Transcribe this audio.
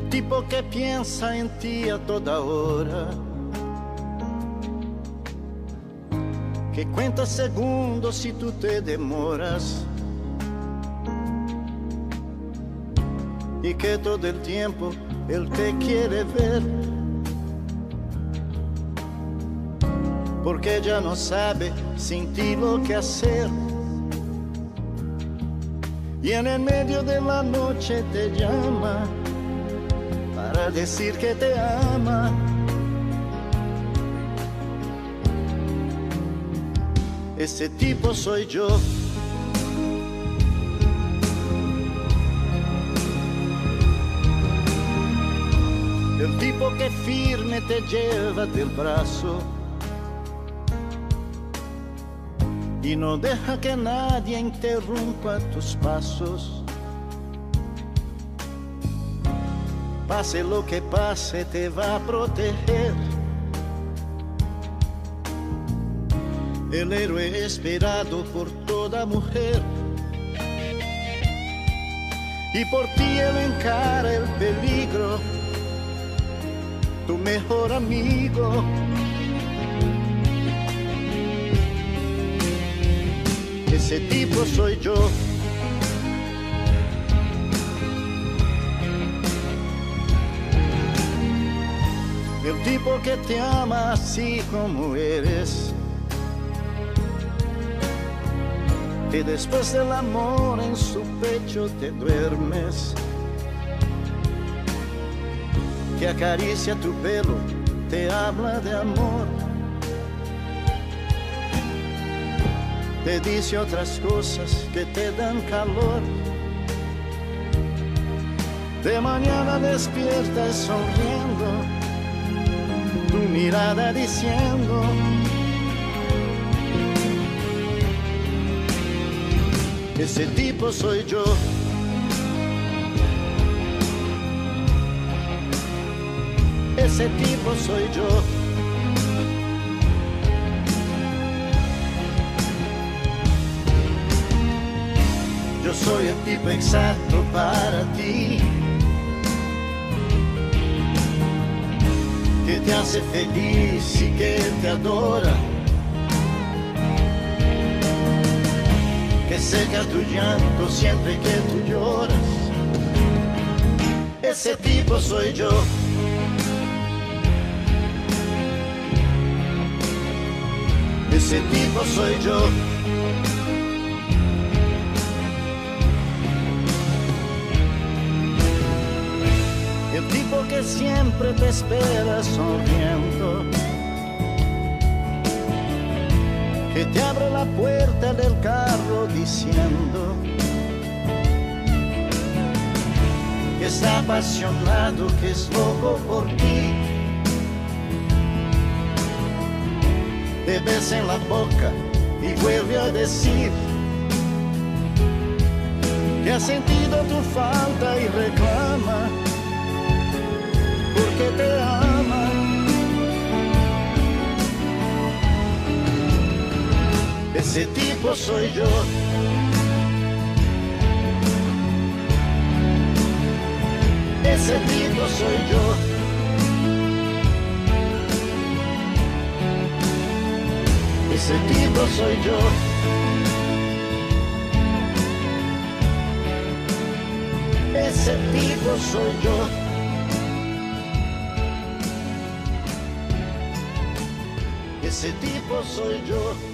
el tipo que piensa en ti a toda hora, que cuenta segundos si tú te demoras, y que todo el tiempo él te quiere ver, porque ya no sabe sin ti lo que hacer. Y en el medio de la noche te llama para decir que te ama. Ese tipo soy yo. El tipo que firme te lleva del brazo y no deja que nadie interrumpa tus pasos. Pase lo que pase, te va a proteger. El héroe esperado por toda mujer. Y por ti él encara el peligro, tu mejor amigo. Ese tipo soy yo. El tipo que te ama así como eres, que después del amor en su pecho te duermes, que acaricia tu pelo, te habla de amor, te dice otras cosas que te dan calor. De mañana despiertas sonriendo, tu mirada diciendo: ese tipo soy yo. Ese tipo soy yo. Yo soy el tipo exacto para ti, que te hace feliz y que te adora, que seca tu llanto siempre que tú lloras. Ese tipo soy yo. Ese tipo soy yo. El tipo que siempre te espera sonriendo, que te abre la puerta del carro diciendo que está apasionado, que es loco por ti. Te besa en la boca y vuelve a decir que ha sentido tu falta y reclama porque te ama. Ese tipo soy yo. Ese tipo soy yo. Ese tipo soy yo. Ese tipo soy yo. Ese tipo soy yo.